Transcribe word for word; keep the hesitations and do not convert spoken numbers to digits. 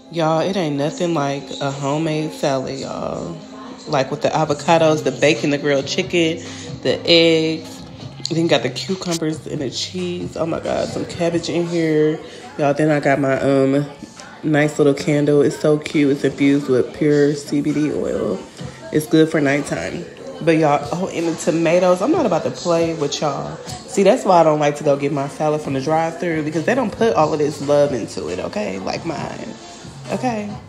Y'all, it ain't nothing like a homemade salad, y'all. Like with the avocados, the bacon, the grilled chicken, the eggs. Then got the cucumbers and the cheese. Oh my God, some cabbage in here. Y'all, then I got my um nice little candle. It's so cute. It's infused with pure C B D oil. It's good for nighttime. But y'all, oh, and the tomatoes. I'm not about to play with y'all. See, that's why I don't like to go get my salad from the drive-thru, because they don't put all of this love into it, okay? Like mine. Okay.